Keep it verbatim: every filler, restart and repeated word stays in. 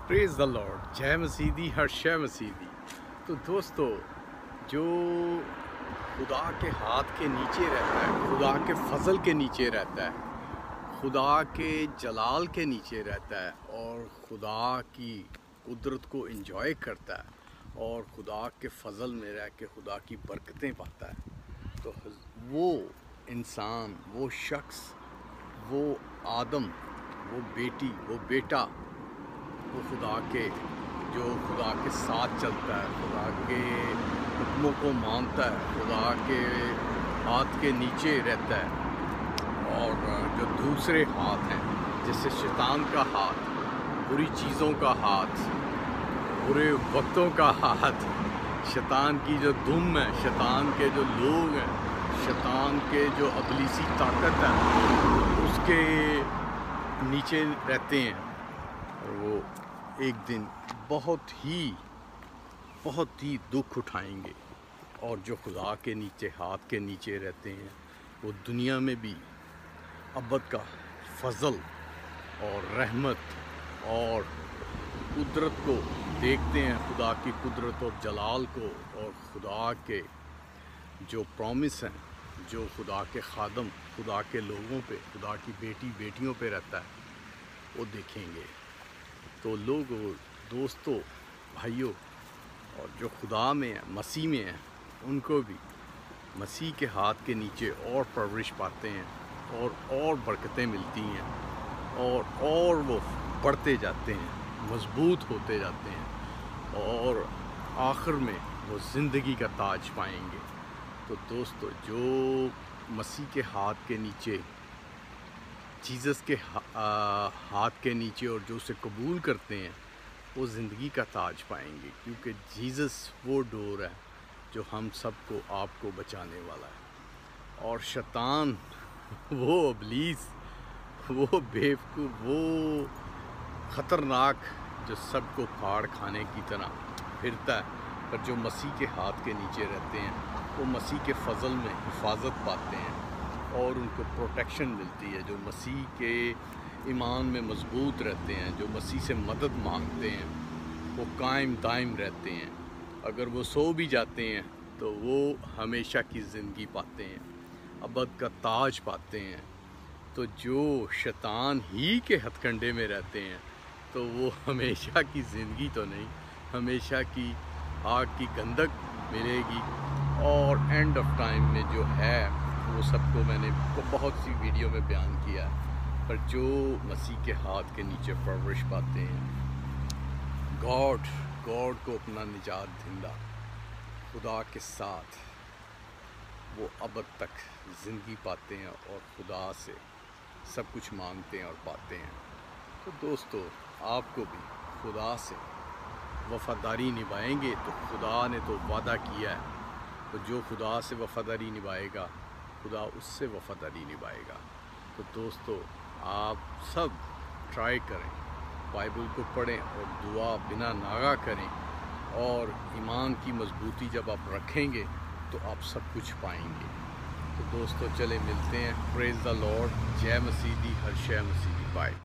پریز دا lord, جے مسیح دی، ہر شے مسیح دی۔ تو دوستو، جو خدا کے ہاتھ کے نیچے رہتا ہے، خدا کے فضل کے نیچے رہتا ہے، خدا کے جلال کے نیچے رہتا ہے اور خدا کی قدرت کو انجوائے کرتا ہے اور خدا کے فضل میں رہ کے خدا کی برکتیں پاتا ہے، تو وہ انسان، وہ شخص، وہ آدم، وہ بیٹی، وہ بیٹا، وہ خدا کے جو خدا کے ساتھ چلتا ہے، خدا کے حکموں کو مانتا ہے، خدا کے ہاتھ کے نیچے رہتا ہے، اور جو دوسرے ہاتھ ہیں جیسے شیطان کا ہاتھ، بری چیزوں کا ہاتھ، برے وقتوں کا ہاتھ، شیطان کی جو دم ہے، شیطان کے جو لوگ ہیں، شیطان کے جو ابلیسی طاقت ہے، اس کے نیچے رہتے ہیں، اور وہ ایک دن بہت ہی بہت ہی دکھ اٹھائیں گے۔ اور جو خدا کے نیچے ہاتھ کے نیچے رہتے ہیں وہ دنیا میں بھی ابد کا فضل اور رحمت اور قدرت کو دیکھتے ہیں، خدا کی قدرت اور جلال کو، اور خدا کے جو پرومس ہیں، جو خدا کے خادم، خدا کے لوگوں پہ، خدا کی بیٹی بیٹیوں پہ رہتا ہے، وہ دیکھیں گے۔ تو لوگوں، دوستوں، بھائیوں، اور جو خدا میں ہیں، مسیح میں ہیں، ان کو بھی مسیح کے ہاتھ کے نیچے اور پرورش پاتے ہیں اور اور برکتیں ملتی ہیں، اور اور وہ بڑھتے جاتے ہیں، مضبوط ہوتے جاتے ہیں، اور آخر میں وہ زندگی کا تاج پائیں گے۔ تو دوستو، جو مسیح کے ہاتھ کے نیچے، جیزس کے ہاتھ کے نیچے، اور جو اسے قبول کرتے ہیں، وہ زندگی کا تاج پائیں گے، کیونکہ جیزس وہ ڈور ہے جو ہم سب کو، آپ کو بچانے والا ہے، اور شیطان، وہ ابلیس، وہ بیوقوف، وہ خطرناک جو سب کو پھاڑ کھانے کی طرح پھرتا ہے، پر جو مسیح کے ہاتھ کے نیچے رہتے ہیں وہ مسیح کے فضل میں حفاظت پاتے ہیں اور ان کو پروٹیکشن ملتی ہے، جو مسیح کے ایمان میں مضبوط رہتے ہیں، جو مسیح سے مدد مانگتے ہیں، وہ قائم دائم رہتے ہیں۔ اگر وہ سو بھی جاتے ہیں تو وہ ہمیشہ کی زندگی پاتے ہیں، ابد کا تاج پاتے ہیں۔ تو جو شیطان ہی کے ہتھ کنڈے میں رہتے ہیں تو وہ ہمیشہ کی زندگی تو نہیں، ہمیشہ کی آگ کی گندک ملے گی، اور اینڈ آف ٹائم میں جو ہے وہ سب کو میں نے بہت سی ویڈیو میں بیان کیا ہے، پر جو مسیح کے ہاتھ کے نیچے پرورش پاتے ہیں، گاڈ گاڈ کو اپنا نجات دہندہ خدا کے ساتھ، وہ ابد تک زندگی پاتے ہیں اور خدا سے سب کچھ مانگتے ہیں اور پاتے ہیں۔ تو دوستو، آپ کو بھی خدا سے وفاداری نبھائیں گے تو خدا نے تو وعدہ کیا ہے، تو جو خدا سے وفاداری نبھائے گا خدا اس سے وفاداری نبھائے گا۔ تو دوستو، آپ سب ٹرائی کریں، بائبل کو پڑھیں اور دعا بنا ناغہ کریں، اور ایمان کی مضبوطی جب آپ رکھیں گے تو آپ سب کچھ پائیں گے۔ تو دوستو، چلے ملتے ہیں۔ پریز دا لارڈ، جے مسیح دی، ہر شے مسیح دی۔ بائے۔